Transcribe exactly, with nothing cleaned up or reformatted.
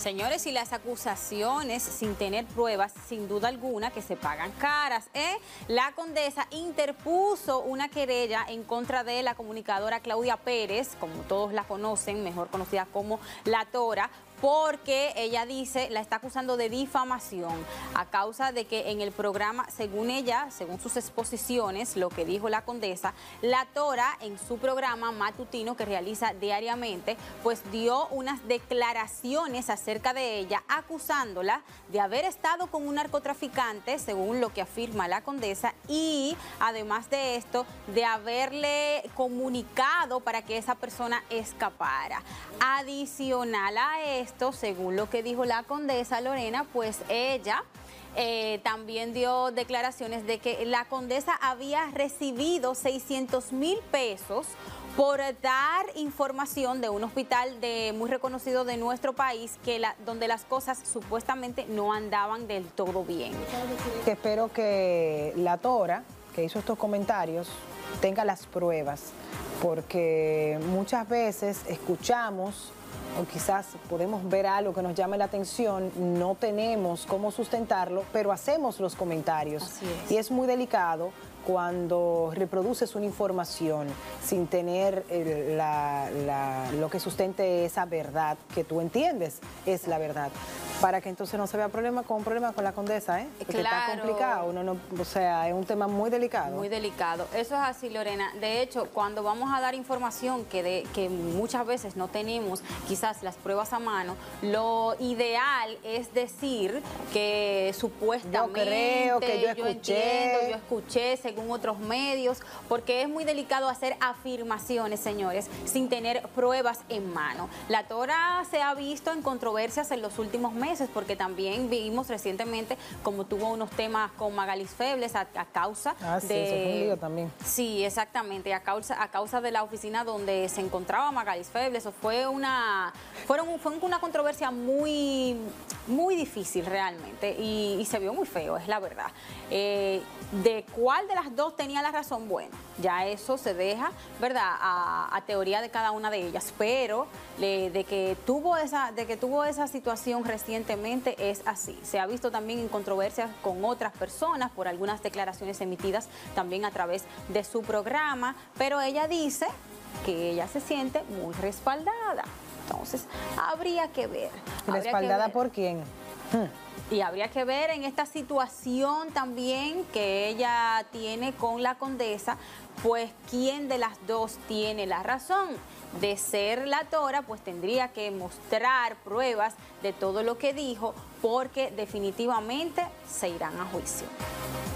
Señores, y las acusaciones sin tener pruebas, sin duda alguna, que se pagan caras, ¿eh? La condesa interpuso una querella en contra de la comunicadora Claudia Pérez, como todos la conocen, mejor conocida como La Tora, porque ella dice, la está acusando de difamación a causa de que en el programa, según ella, según sus exposiciones, lo que dijo la condesa, La Tora en su programa matutino que realiza diariamente, pues dio unas declaraciones acerca de ella, acusándola de haber estado con un narcotraficante, según lo que afirma la condesa, y además de esto, de haberle comunicado para que esa persona escapara. Adicional a esto, Esto, según lo que dijo la condesa Lorena, pues ella eh, también dio declaraciones de que la condesa había recibido seiscientos mil pesos por dar información de un hospital de, muy reconocido de nuestro país, que la, donde las cosas supuestamente no andaban del todo bien. Espero que La Tora, que hizo estos comentarios, tenga las pruebas, porque muchas veces escuchamos o quizás podemos ver algo que nos llame la atención, no tenemos cómo sustentarlo, pero hacemos los comentarios. Así es. Y es muy delicado cuando reproduces una información sin tener el, la, la, lo que sustente esa verdad que tú entiendes es la verdad, para que entonces no se vea problema con problema con la condesa, ¿eh? Porque claro. Está complicado, uno no, o sea, es un tema muy delicado. Muy delicado, eso es así, Lorena. De hecho, cuando vamos a dar información que, de, que muchas veces no tenemos quizás las pruebas a mano, lo ideal es decir que supuestamente, yo creo que yo escuché, yo entiendo, yo escuché según otros medios, porque es muy delicado hacer afirmaciones, señores, sin tener pruebas en mano. La Tora se ha visto en controversias en los últimos meses, porque también vimos recientemente como tuvo unos temas con Magalis Febles a, a causa ah, sí, de... eso fue un lío también. Sí, exactamente, a causa, a causa de la oficina donde se encontraba Magalis Febles. Eso fue una, fueron, fue una controversia muy, muy difícil realmente y, y se vio muy feo, es la verdad. Eh, ¿De cuál de las dos tenía la razón? Bueno, ya eso se deja, ¿verdad?, a, a teoría de cada una de ellas, pero le, de, que tuvo esa, de que tuvo esa situación recientemente es así. Se ha visto también en controversias con otras personas por algunas declaraciones emitidas también a través de su programa, pero ella dice que ella se siente muy respaldada. Entonces, habría que ver. ¿Respaldada que ver. por quién? Hmm. Y habría que ver en esta situación también que ella tiene con la condesa, pues quién de las dos tiene la razón. De ser La Tora, pues tendría que mostrar pruebas de todo lo que dijo, porque definitivamente se irán a juicio.